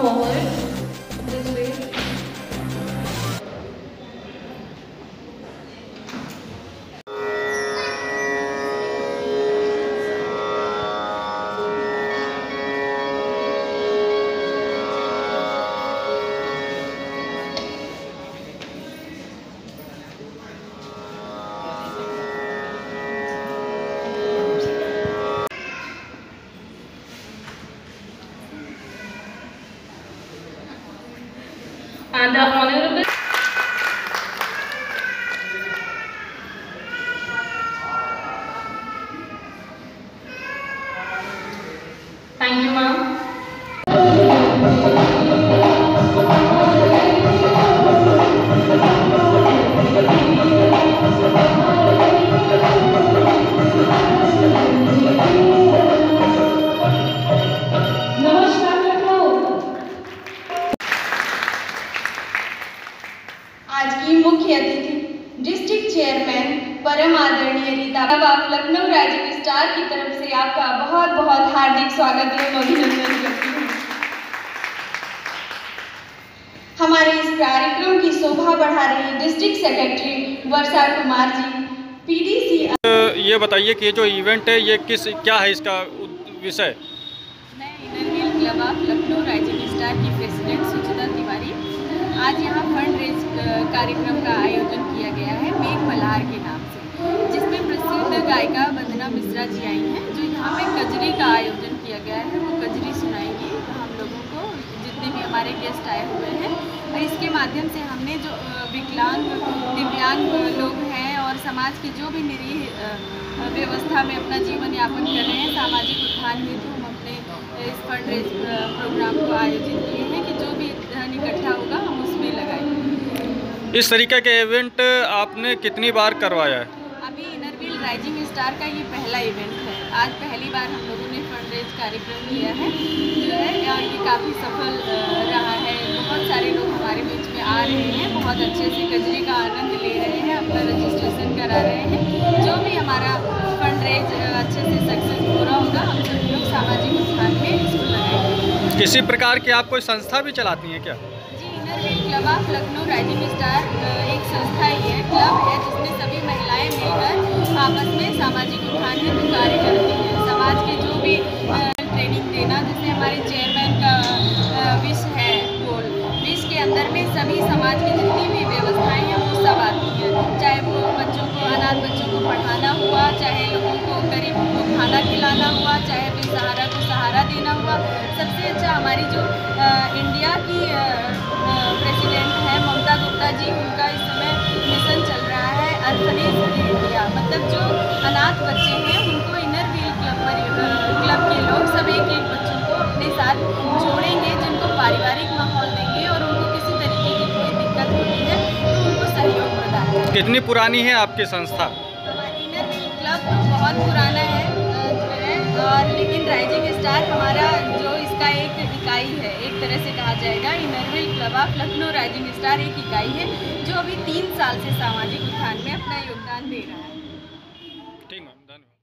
forward this way. And the Honorable Thank you, ma'am. आज की मुख्य अतिथि डिस्ट्रिक्ट चेयरमैन परम आदरणीय रीता, अब आप लखनऊ राइजिंग स्टार की तरफ से आपका बहुत बहुत हार्दिक स्वागत एवं अभिनंदन करती हूँ। हमारे इस कार्यक्रम की शोभा बढ़ा रही district secretary Varsha Kumar ji, PDC. ये बताइए कि ये जो इवेंट है ये क्या है, इसका विषय? मैं Inner Wheel Club of Lucknow Rising Star की प्रेसिडेंट सुचिता तिवारी। आज यहाँ फंड रेज कार्यक्रम का आयोजन किया गया है मेघ मल्हार के नाम से, जिसमें प्रसिद्ध गायिका वंदना मिश्रा जी आई हैं, जो यहाँ पे कजरी का आयोजन किया गया है। वो कजरी सुनाएंगी हम लोगों को, जितने भी हमारे गेस्ट आए हुए हैं। और इसके माध्यम से हमने जो विकलांग दिव्यांग लोग हैं और समाज की जो भी निरीह व्यवस्था में अपना जीवन यापन कर रहे हैं, सामाजिक उत्थान हेतु हम अपने इस फंड रेज प्रोग्राम को आयोजित किए हैं कि जो भी धन इकट्ठा होगा हम उसमें लगाएंगे। इस तरीके के इवेंट आपने कितनी बार करवाया है? अभी इनर व्हील राइजिंग स्टार का ये पहला इवेंट है। आज पहली बार हम लोगों ने फंड रेज कार्यक्रम किया है, जो है ये काफ़ी सफल रहा है। बहुत सारे लोग हमारे बीच में आ रहे हैं, बहुत अच्छे से कजरी का आनंद ले रहे हैं, अपना रजिस्ट्रेशन करा रहे हैं। जो भी हमारा फंड रेज अच्छे से सक्सेस पूरा होगा, हम सभी लोग सामाजिक उत्थान में इसको लगाएंगे। किसी प्रकार की आप कोई संस्था भी चलाती हैं क्या? जी, Inner Wheel Club of Lucknow Rising Star एक संस्था ही है, क्लब है, जिसमें सभी महिलाएं मिलकर आपस में सामाजिक उत्थान हेतु कार्य करती हैं। समाज के जो भी ट्रेनिंग देना, जैसे हमारे चेयरमैन का विश है, गोल विश के अंदर में सभी समाज की जितनी भी व्यवस्थाएं हैं वो सब आती हैं। चाहे वो बच्चों को, अनाथ बच्चों को पढ़ाना हुआ, चाहे लोगों को, गरीबों को खाना खिलाना हुआ, चाहे बेसहारा को सहारा देना हुआ। सबसे अच्छा हमारी जो इंडिया की प्रेसिडेंट है ममता गुप्ता जी, उनका इस समय मिशन चल रहा है अर्फनेज इंडिया, मतलब जो अनाथ बच्चे हैं उनको इनर व्हील क्लब के लोग सब एक बच्चों को अपने साथ जोड़ेंगे, जिनको पारिवारिक माहौल देंगे और उनको किसी तरीके की कोई दिक्कत होती है तो उनको सहयोग प्रदान करेंगे। कितनी पुरानी है आपकी संस्था? हमारी इनर व्हील क्लब तो बहुत पुराना है और लेकिन राइजिंग स्टार हमारा जो इसका एक इकाई है, एक तरह से कहा जाएगा। Inner Wheel Club of Lucknow Rising Star एक इकाई है जो अभी 3 साल से सामाजिक उत्थान में अपना योगदान दे रहा है। ठीक है, धन्यवाद।